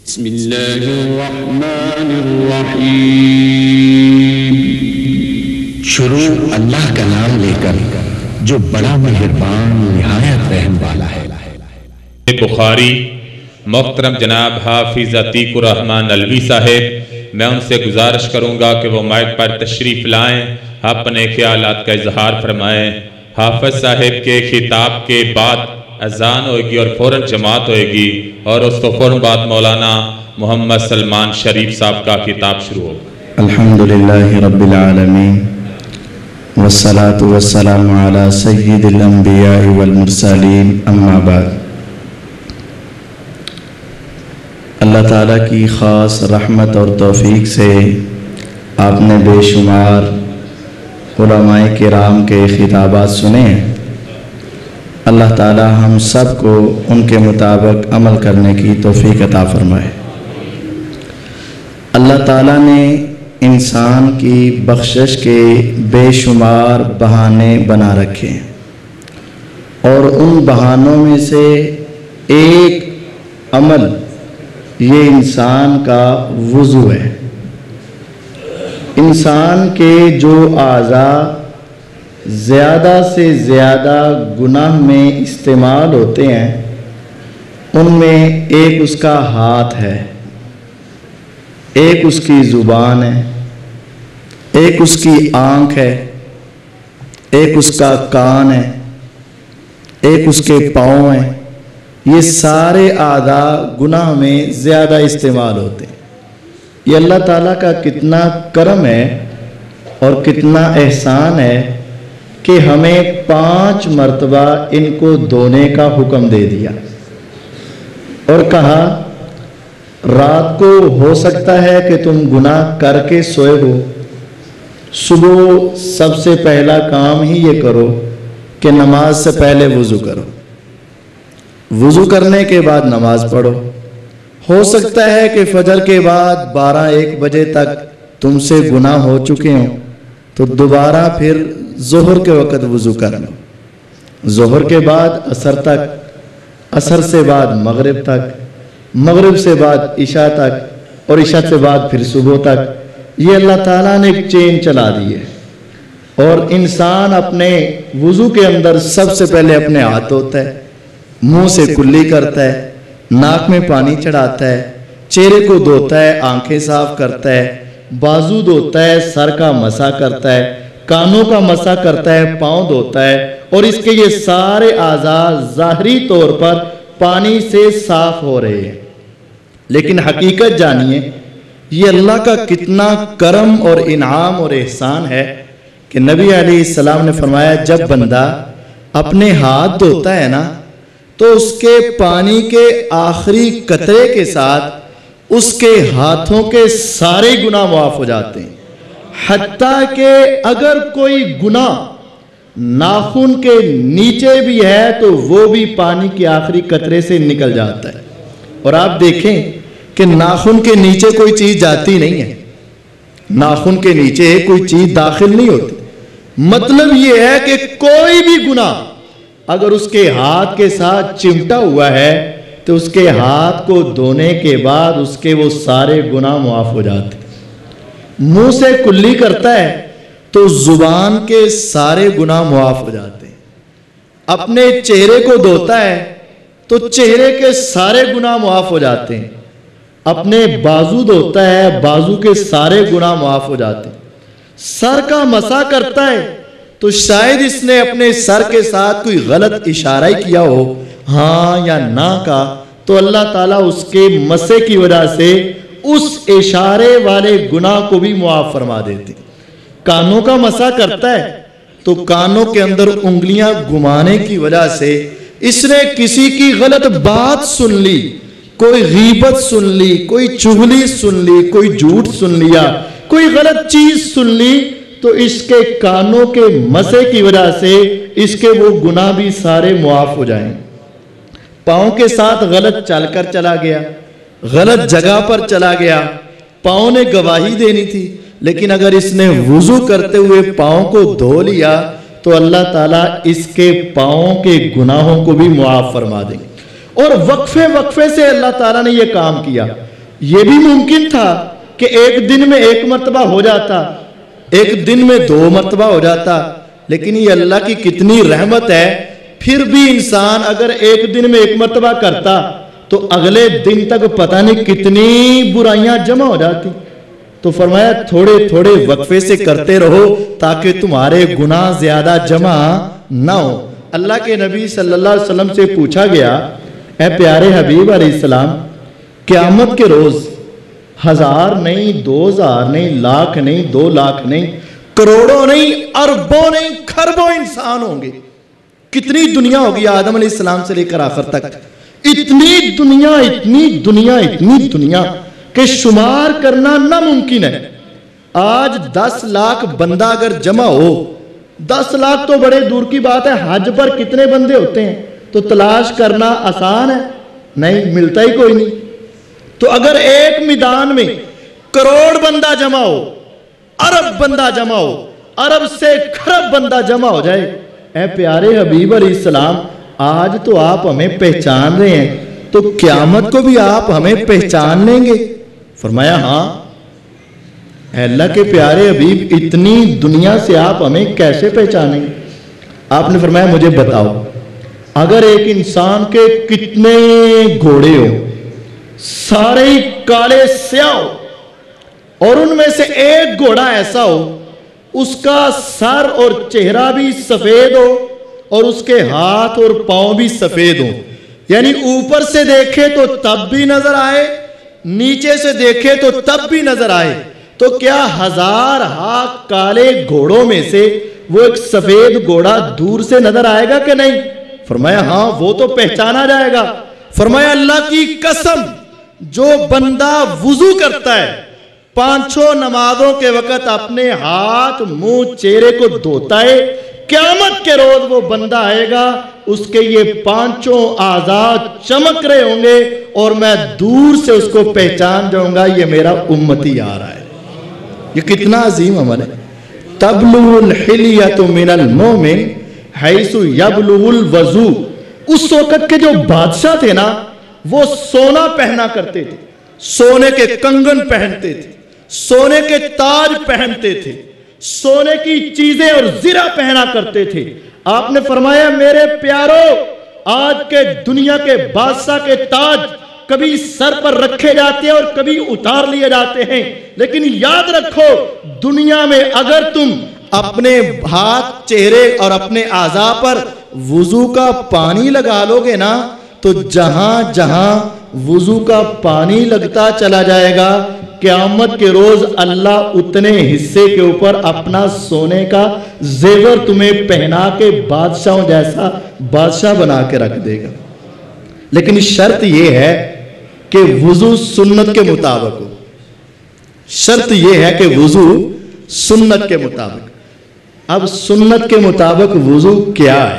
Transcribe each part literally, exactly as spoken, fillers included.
بسم اللہ الرحمن الرحیم۔ شروع اللہ کا نام لے کر جو بڑا مہربان نہایت رحم والا ہے۔ بخاری محترم جناب حافظ عتیق الرحمن الوی صاحب، میں ان سے گزارش کروں گا کہ وہ مائک پر تشریف لائیں، اپنے خیالات کا اظہار فرمائیں۔ حافظ صاحب کے خطاب کے بعد اذان ہوئے گی اور فوراً جماعت ہوئے گی، اور اس کو فوراً بعد مولانا محمد سلمان شریف صاحب کا خطاب شروع ہوگا۔ الحمدللہ رب العالمین والصلاة والسلام علی سید الانبیاء والمرسلین، اما بعد۔ اللہ تعالیٰ کی خاص رحمت اور توفیق سے آپ نے بے شمار علماء کرام کے خطابات سنے ہیں۔ اللہ تعالیٰ ہم سب کو ان کے مطابق عمل کرنے کی توفیق عطا فرمائے۔ اللہ تعالیٰ نے انسان کی بخشش کے بے شمار بہانے بنا رکھے ہیں، اور ان بہانوں میں سے ایک عمل یہ انسان کا وضو ہے۔ انسان کے جو اعضاء زیادہ سے زیادہ گناہ میں استعمال ہوتے ہیں، ان میں ایک اس کا ہاتھ ہے، ایک اس کی زبان ہے، ایک اس کی آنکھ ہے، ایک اس کا کان ہے، ایک اس کے پاؤں ہیں۔ یہ سارے اعضاء گناہ میں زیادہ استعمال ہوتے ہیں۔ یہ اللہ تعالیٰ کا کتنا کرم ہے اور کتنا احسان ہے کہ ہمیں پانچ مرتبہ ان کو دھونے کا حکم دے دیا، اور کہا رات کو ہو سکتا ہے کہ تم گناہ کر کے سوئے ہو، صبح سب سے پہلا کام ہی یہ کرو کہ نماز سے پہلے وضو کرو، وضو کرنے کے بعد نماز پڑھو۔ ہو سکتا ہے کہ فجر کے بعد بارہ ایک بجے تک تم سے گناہ ہو چکے ہوں، تو دوبارہ پھر ظہر کے وقت وضو کر لو، ظہر کے بعد عصر تک، عصر سے بعد مغرب تک، مغرب سے بعد عشاء تک، اور عشاء سے بعد پھر صبح تک۔ یہ اللہ تعالیٰ نے ایک چین چلا دی ہے، اور انسان اپنے وضو کے اندر سب سے پہلے اپنے ہاتھ دھوتا ہے، منہ سے کلی کرتا ہے، ناک میں پانی چڑھاتا ہے، چہرے کو دھوتا ہے، آنکھیں صاف کرتا ہے، بازو دھوتا ہے، سر کا مسح کرتا ہے، کانوں کا مسح کرتا ہے، پاؤں دھوتا ہے، اور اس کے یہ سارے اعضاء ظاہری طور پر پانی سے صاف ہو رہے ہیں۔ لیکن حقیقت جانیے یہ اللہ کا کتنا کرم اور انعام اور احسان ہے کہ نبی علیہ السلام نے فرمایا جب بندہ اپنے ہاتھ دھوتا ہے نا، تو اس کے پانی کے آخری قطرے کے ساتھ اس کے ہاتھوں کے سارے گناہ معاف ہو جاتے ہیں، حتیٰ کہ اگر کوئی گناہ ناخن کے نیچے بھی ہے تو وہ بھی پانی کے آخری قطرے سے نکل جاتا ہے۔ اور آپ دیکھیں کہ ناخن کے نیچے کوئی چیز جاتی نہیں ہے، ناخن کے نیچے کوئی چیز داخل نہیں ہوتی۔ مطلب یہ ہے کہ کوئی بھی گناہ اگر اس کے ہاتھ کے ساتھ چمٹا ہوا ہے تو اس کے ہاتھ کو دھونے کے بعد اس کے وہ سارے گناہ معاف ہو جاتے ہیں۔ منہ سے کلی کرتا ہے تو زبان کے سارے گناہ معاف ہو جاتے ہیں۔ اپنے چہرے کو دھوتا ہے تو چہرے کے سارے گناہ معاف ہو جاتے ہیں۔ اپنے بازو دھوتا ہے، بازو کے سارے گناہ معاف ہو جاتے ہیں۔ سر کا مسح کرتا ہے تو شاید اس نے اپنے سر کے ساتھ کوئی غلط اشارہ ہی کیا ہو، ہاں یا نہ کا، تو اللہ تعالیٰ اس کے مسے کی وجہ سے اس اشارے والے گناہ کو بھی معاف فرما دیتے۔ کانوں کا مسح کرتا ہے تو کانوں کے اندر انگلیاں گھمانے کی وجہ سے اس نے کسی کی غلط بات سن لی، کوئی غیبت سن لی، کوئی چغلی سن لی، کوئی جھوٹ سن لیا، کوئی غلط چیز سن لی، تو اس کے کانوں کے مسے کی وجہ سے اس کے وہ گناہ بھی سارے معاف ہو جائیں۔ پاؤں کے ساتھ غلط چل کر چلا گیا، غلط جگہ پر چلا گیا، پاؤں نے گواہی دینی تھی، لیکن اگر اس نے وضو کرتے ہوئے پاؤں کو دھو لیا تو اللہ تعالیٰ اس کے پاؤں کے گناہوں کو بھی معاف فرما دیں گے۔ اور وقفے وقفے سے اللہ تعالیٰ نے یہ کام کیا۔ یہ بھی ممکن تھا کہ ایک دن میں ایک مرتبہ ہو جاتا، ایک دن میں دو مرتبہ ہو جاتا، لیکن یہ اللہ کی کتنی رحمت ہے، پھر بھی انسان اگر ایک دن میں ایک مرتبہ کرتا تو اگلے دن تک پتہ نہیں کتنی برائیاں جمع ہو جاتی. تو فرمایا تھوڑے تھوڑے وقفے سے کرتے رہو تاکہ تمہارے گناہ زیادہ جمع نہ ہو. اللہ کے نبی صلی اللہ علیہ وسلم سے پوچھا گیا، اے پیارے حبیب علیہ السلام، قیامت کے روز ہزار نہیں، دو ہزار نہیں، لاکھ نہیں، دو لاکھ نہیں، کروڑوں نہیں، اربوں نہیں، کھربوں انسان ہوں گے. کتنی دنیا ہوگی آدم علیہ السلام سے لے کر آخر تک؟ اتنی دنیا، اتنی دنیا، اتنی دنیا کہ شمار کرنا ناممکن ہے. آج دس لاکھ بندہ اگر جمع ہو، دس لاکھ تو بڑے دور کی بات ہے، حج پر کتنے بندے ہوتے ہیں تو تلاش کرنا آسان ہے؟ نہیں، ملتا ہی کوئی نہیں. تو اگر ایک میدان میں کروڑ بندہ جمع ہو، ارب بندہ جمع ہو، ارب سے کھرب بندہ جمع ہو جائے، اے پیارے حبیب علیہ السلام، آج تو آپ ہمیں پہچان رہے ہیں، تو قیامت کو بھی آپ ہمیں پہچان لیں گے؟ فرمایا ہاں. اے اللہ کے پیارے حبیب، اتنی دنیا سے آپ ہمیں کیسے پہچانیں گے؟ آپ نے فرمایا مجھے بتاؤ، اگر ایک انسان کے کتنے گھوڑے ہو، سارے ہی کالے سیاہ ہو، اور ان میں سے ایک گھوڑا ایسا ہو اس کا سر اور چہرہ بھی سفید ہو اور اس کے ہاتھ اور پاؤں بھی سفید ہو، یعنی اوپر سے دیکھے تو تب بھی نظر آئے، نیچے سے دیکھے تو تب بھی نظر آئے، تو کیا ہزار ہاتھ کالے گھوڑوں میں سے وہ ایک سفید گھوڑا دور سے نظر آئے گا کہ نہیں؟ فرمایا ہاں، وہ تو پہچانا جائے گا. فرمایا اللہ کی قسم، جو بندہ وضو کرتا ہے، پانچوں نمازوں کے وقت اپنے ہاتھ منہ چہرے کو دھوتا ہے، قیامت کے روز وہ بندہ آئے گا، اس کے یہ پانچوں اعضاء چمک رہے ہوں گے اور میں دور سے اس کو پہچان جاؤں گا، یہ میرا امتی آ رہا ہے. یہ کتنا عظیم عمل ہے. تبلغ الحلیۃ من المومن حیث یبلغ الوضو. اس وقت کے جو بادشاہ تھے نا، وہ سونا پہنا کرتے تھے، سونے کے کنگن پہنتے تھے، سونے کے تاج پہنتے تھے، سونے کی چیزیں اور زرہ پہنا کرتے تھے. آپ نے فرمایا میرے پیارو، آج کے دنیا کے بادشاہ کے تاج کبھی سر پر رکھے جاتے ہیں اور کبھی اتار لیے جاتے ہیں، لیکن یاد رکھو دنیا میں اگر تم اپنے ہاتھ، چہرے اور اپنے اعضاء پر وضو کا پانی لگا لو گے نا، تو جہاں جہاں وضو کا پانی لگتا چلا جائے گا، قیامت کے روز اللہ اتنے حصے کے اوپر اپنا سونے کا زیور تمہیں پہنا کے بادشاہوں جیسا بادشاہ بنا کے رکھ دے گا. لیکن شرط یہ ہے کہ وضو سنت کے مطابق ہو. شرط یہ ہے کہ وضو سنت کے مطابق. اب سنت کے مطابق وضو کیا ہے؟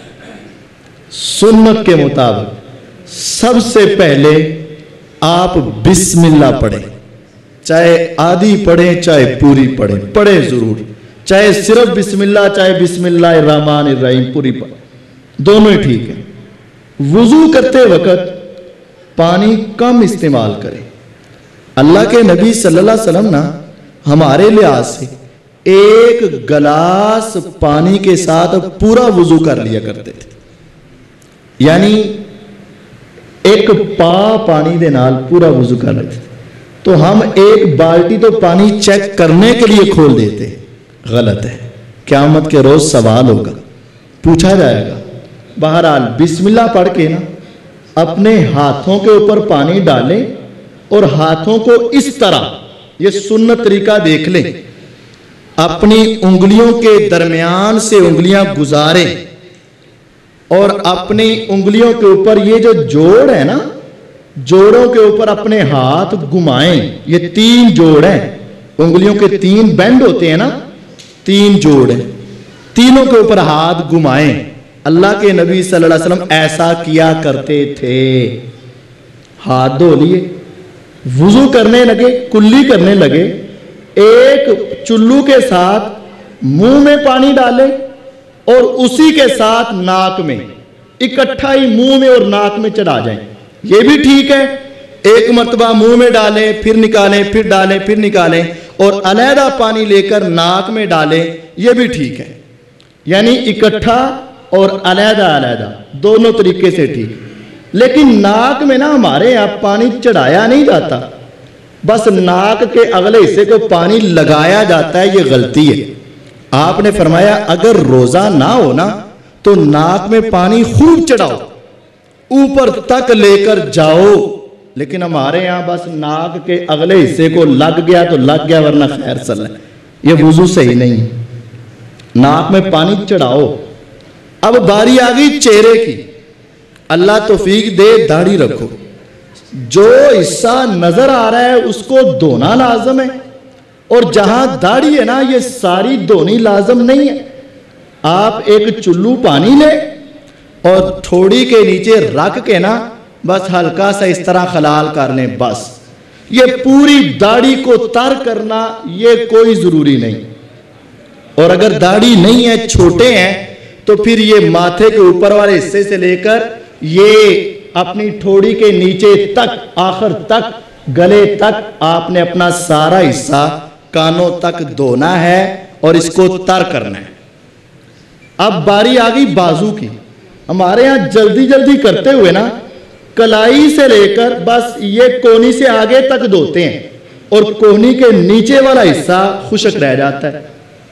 سنت کے مطابق سب سے پہلے آپ بسم اللہ پڑھیں، چاہے آدھی پڑھیں چاہے پوری پڑھیں، پڑھیں ضرور، چاہے صرف بسم اللہ چاہے بسم اللہ الرحمن الرحیم پوری پڑھیں، دونوں ہی ٹھیک ہے. وضو کرتے وقت پانی کم استعمال کریں. اللہ کے نبی صلی اللہ علیہ وسلم نا ہمارے لحاظ سے ایک گلاس پانی کے ساتھ پورا وضو کر لیا کرتے تھے، یعنی ایک پا پانی دے نال پورا وضو کر لیتے. تو ہم ایک بالٹی تو پانی چیک کرنے کے لیے کھول دیتے، غلط ہے. قیامت کے روز سوال ہوگا، پوچھا جائے گا. بہرحال بسم اللہ پڑھ کے نا اپنے ہاتھوں کے اوپر پانی ڈالیں اور ہاتھوں کو اس طرح، یہ سنت طریقہ دیکھ لیں، اپنی انگلیوں کے درمیان سے انگلیاں گزاریں اور اپنی انگلیوں کے اوپر یہ جو جوڑ ہے نا، جوڑوں کے اوپر اپنے ہاتھ گھمائیں. یہ تین جوڑ ہیں، انگلیوں کے تین بینڈ ہوتے ہیں نا، تین جوڑ ہیں، تینوں کے اوپر ہاتھ گھمائیں. اللہ کے نبی صلی اللہ علیہ وسلم ایسا کیا کرتے تھے. ہاتھ دھو لیے، وضو کرنے لگے، کلی کرنے لگے، ایک چلو کے ساتھ منہ میں پانی ڈالے اور اسی کے ساتھ ناک میں، اکٹھا ہی منہ میں اور ناک میں چڑھا جائیں. یہ بھی ٹھیک ہے. ایک مرتبہ منہ میں ڈالیں پھر نکالیں پھر ڈالیں پھر نکالیں اور علیحدہ پانی لے کر ناک میں ڈالیں یہ بھی ٹھیک ہے، یعنی اکٹھا اور علیحدہ علیحدہ دونوں طریقے سے ٹھیک۔ لیکن ناک میں نا ہمارے یہاں پانی چڑھایا نہیں جاتا، بس ناک کے اگلے حصے کو پانی لگایا جاتا ہے، یہ غلطی ہے۔ آپ نے فرمایا اگر روزہ نہ ہو نا تو ناک میں پانی خوب چڑھاؤ، اوپر تک لے کر جاؤ، لیکن ہمارے یہاں بس ناک کے اگلے حصے کو لگ گیا تو لگ گیا ورنہ خیر صلی اللہ، یہ وضو صحیح نہیں، ناک میں پانی چڑھاؤ۔ اب باری آ گئی چہرے کی، اللہ توفیق دے داڑھی رکھو، جو حصہ نظر آ رہا ہے اس کو دھونا لازم ہے، اور جہاں داڑھی ہے نا یہ ساری دھونی لازم نہیں ہے۔ آپ ایک چلو پانی لیں اور تھوڑی کے نیچے رکھ کے نا بس ہلکا سا اس طرح خلال کر لیں، بس یہ پوری داڑھی کو تر کرنا یہ کوئی ضروری نہیں۔ اور اگر داڑھی نہیں ہے چھوٹے ہیں تو پھر یہ ماتھے کے اوپر والے حصے سے لے کر یہ اپنی ٹھوڑی کے نیچے تک آخر تک گلے تک آپ نے اپنا سارا حصہ کانوں تک دھونا ہے اور اس کو تر کرنا ہے۔ اب باری آ گئی بازو کی، ہمارے یہاں جلدی جلدی کرتے ہوئے نا کلائی سے لے کر بس یہ کونی سے آگے تک دھوتے ہیں اور کونی کے نیچے والا حصہ خشک رہ جاتا ہے،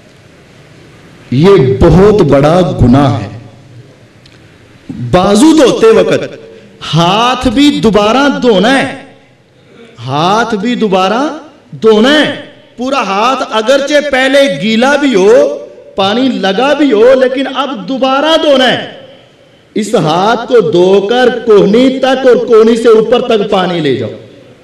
یہ بہت بڑا گناہ ہے۔ بازو دھوتے وقت ہاتھ بھی دوبارہ دھونا ہے، ہاتھ بھی دوبارہ دھونا ہے، پورا ہاتھ اگرچہ پہلے گیلا بھی ہو پانی لگا بھی ہو لیکن اب دوبارہ دھونا ہے۔ اس ہاتھ کو دھو کر کوہنی تک اور کونی سے اوپر تک پانی لے جاؤ،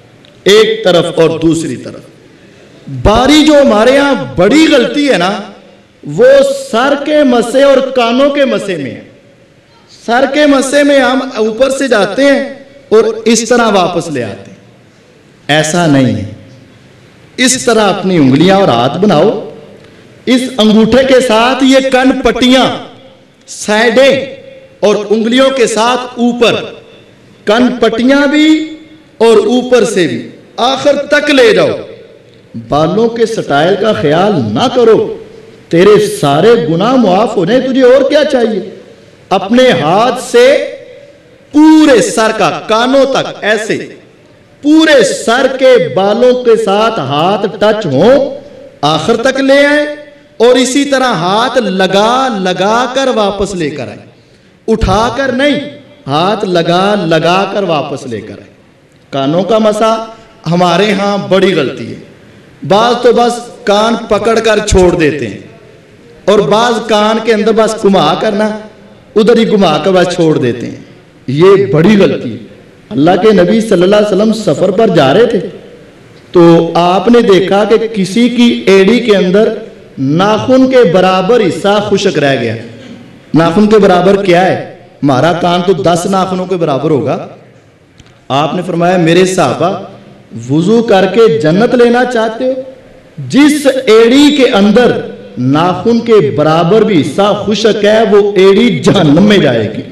ایک طرف اور دوسری طرف۔ باری جو ہمارے یہاں بڑی غلطی ہے نا وہ سر کے مسے اور کانوں کے مسے میں ہے۔ سر کے مسے میں ہم اوپر سے جاتے ہیں اور اس طرح واپس لے آتے ہیں، ایسا نہیں ہے۔ اس طرح اپنی انگلیاں اور ہاتھ بناؤ، اس انگوٹھے کے ساتھ یہ کن پٹیاں سائڈیں اور انگلیوں کے ساتھ اوپر، کن پٹیاں بھی اور اوپر سے بھی آخر تک لے جاؤ۔ بالوں کے سٹائل کا خیال نہ کرو، تیرے سارے گناہ معاف ہونے تجھے اور کیا چاہیے۔ اپنے ہاتھ سے پورے سر کا کانوں تک ایسے پورے سر کے بالوں کے ساتھ ہاتھ ٹچ ہوں، آخر تک لے آئیں اور اسی طرح ہاتھ لگا لگا کر واپس لے کر آئیں، اٹھا کر نہیں، ہاتھ لگا لگا کر واپس لے کر آئیں۔ کانوں کا مسا ہمارے ہاں بڑی غلطی ہے، بعض تو بس کان پکڑ کر چھوڑ دیتے ہیں اور بعض کان کے اندر بس گھما کرنا ادھر ہی گھما کر بس چھوڑ دیتے ہیں، یہ بڑی غلطی ہے۔ اللہ کے نبی صلی اللہ علیہ وسلم سفر پر جا رہے تھے تو آپ نے دیکھا کہ کسی کی ایڑی کے اندر ناخن کے برابر حصہ خشک رہ گیا۔ ناخن کے برابر کیا ہے؟ ہمارا کان تو دس ناخنوں کے برابر ہوگا۔ آپ نے فرمایا میرے صحابہ وضو کر کے جنت لینا چاہتے ہو؟ جس ایڑی کے اندر ناخن کے برابر بھی حصہ خشک ہے وہ ایڑی جہنم میں جائے گی۔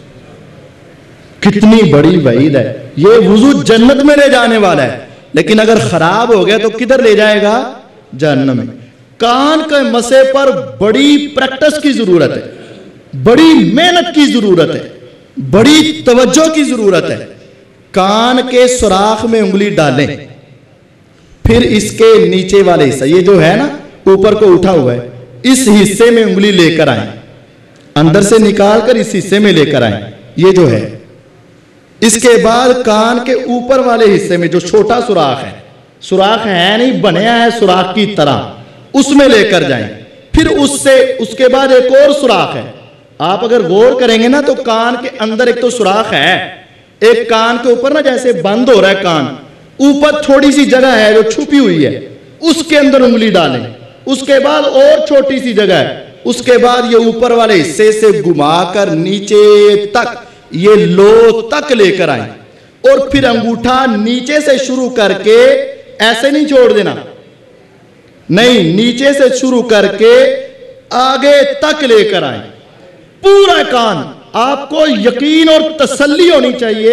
کتنی بڑی وعید ہے، یہ وضو جنت میں لے جانے والا ہے، لیکن اگر خراب ہو گیا تو کدھر لے جائے گا؟ جہنم میں۔ کان کے مسے پر بڑی پریکٹس کی ضرورت ہے، بڑی محنت کی ضرورت ہے، بڑی توجہ کی ضرورت ہے۔ کان کے سوراخ میں انگلی ڈالیں، پھر اس کے نیچے والے حصہ یہ جو ہے نا اوپر کو اٹھا ہوا ہے اس حصے میں انگلی لے کر آئیں، اندر سے نکال کر اس حصے میں لے کر آئیں، یہ جو ہے۔ اس کے بعد کان کے اوپر والے حصے میں جو چھوٹا سوراخ ہے، سوراخ ہے نہیں بنیا ہے سوراخ کی طرح، اس میں لے کر جائیں، پھر اس سے اس کے بعد ایک اور سوراخ ہے۔ آپ اگر غور کریں گے نا تو کان کے اندر ایک تو سوراخ ہے، ایک کان کے اوپر نا جیسے بند ہو رہا ہے کان، اوپر تھوڑی سی جگہ ہے جو چھپی ہوئی ہے، اس کے اندر انگلی ڈالیں، اس کے بعد اور چھوٹی سی جگہ ہے، اس کے بعد یہ اوپر والے حصے سے گھما کر نیچے تک یہ لو تک لے کر آئیں، اور پھر انگوٹھا نیچے سے شروع کر کے ایسے نہیں چھوڑ دینا، نہیں، نیچے سے شروع کر کے آگے تک لے کر آئیں، پورا کان۔ آپ کو یقین اور تسلی ہونی چاہیے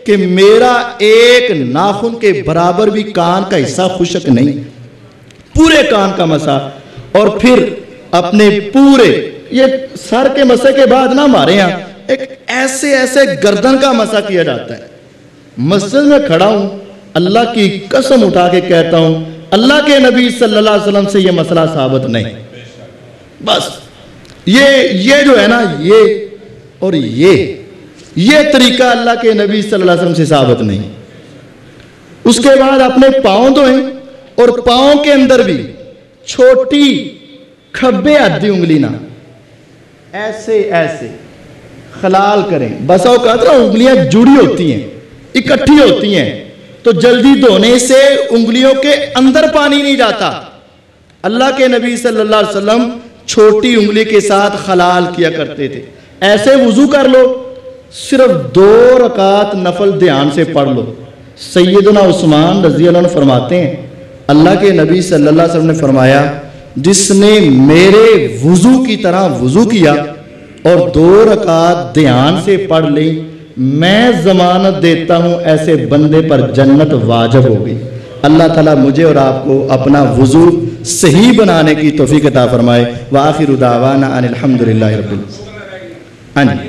کہ میرا ایک ناخن کے برابر بھی کان کا حصہ خشک نہیں، پورے کان کا مسا، اور پھر اپنے پورے یہ سر کے مسے کے بعد نہ ہمارے یہاں ایک ایسے ایسے گردن کا مسا کیا جاتا ہے۔ مسجد میں کھڑا ہوں، اللہ کی قسم اٹھا کے کہتا ہوں اللہ کے نبی صلی اللہ علیہ وسلم سے یہ مسئلہ ثابت نہیں۔ بس یہ یہ جو ہے نا یہ اور یہ یہ طریقہ اللہ کے نبی صلی اللہ علیہ وسلم سے ثابت نہیں۔ اس کے بعد اپنے پاؤں دھوئیں، اور پاؤں کے اندر بھی چھوٹی کھبے آدھی انگلی نہ ایسے ایسے خلال کریں۔ بسا اوقات نا انگلیاں جڑی ہوتی ہیں، اکٹھی ہوتی ہیں، تو جلدی دھونے سے انگلیوں کے اندر پانی نہیں جاتا۔ اللہ کے نبی صلی اللہ علیہ وسلم چھوٹی انگلی کے ساتھ خلال کیا کرتے تھے۔ ایسے وضو کر لو، صرف دو رکعت نفل دھیان سے پڑھ لو۔ سیدنا عثمان رضی اللہ عنہ فرماتے ہیں اللہ کے نبی صلی اللہ علیہ وسلم نے فرمایا جس نے میرے وضو کی طرح وضو کیا اور دو رکعت دھیان سے پڑھ لی، میں ضمانت دیتا ہوں ایسے بندے پر جنت واجب ہوگی۔ اللہ تعالیٰ مجھے اور آپ کو اپنا وضو صحیح بنانے کی توفیق عطا فرمائے۔ وآخر دعوانا ان الحمدللہ رب العالمین۔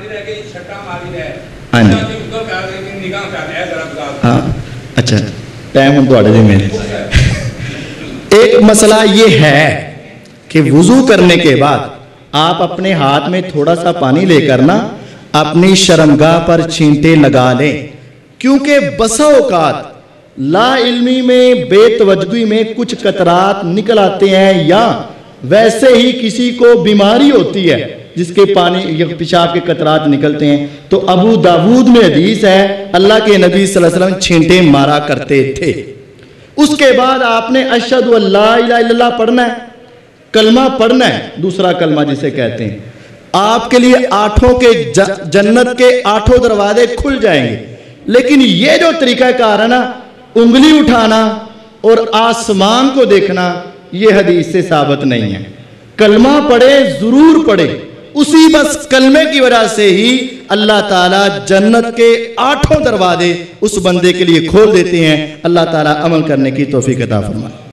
ہاں جی ہاں اچھا ٹائم ہم تھوڑے میں ایک مسئلہ یہ ہے کہ وضو کرنے کے بعد آپ اپنے ہاتھ میں تھوڑا سا پانی لے کر نا اپنی شرمگاہ پر چھینٹے لگا لیں، کیونکہ بسا اوقات لا علمی میں بے توجہی میں کچھ قطرات نکل آتے ہیں، یا ویسے ہی کسی کو بیماری ہوتی ہے جس کے پانی یا پیشاب کے قطرات نکلتے ہیں، تو ابو داود میں حدیث ہے اللہ کے نبی صلی اللہ علیہ وسلم چھینٹے مارا کرتے تھے۔ اس کے بعد آپ نے اشہد ان لا الہ الا اللہ پڑھنا ہے، کلمہ پڑھنا ہے، دوسرا کلمہ جسے کہتے ہیں۔ آپ کے لیے آٹھوں کے جنت کے آٹھوں دروازے کھل جائیں گے۔ لیکن یہ جو طریقہ کار ہے نا انگلی اٹھانا اور آسمان کو دیکھنا، یہ حدیث سے ثابت نہیں ہے۔ کلمہ پڑھے ضرور پڑھے، اسی بس کلمے کی وجہ سے ہی اللہ تعالیٰ جنت کے آٹھوں دروازے اس بندے کے لیے کھول دیتے ہیں۔ اللہ تعالیٰ عمل کرنے کی توفیق عطا فرمائے۔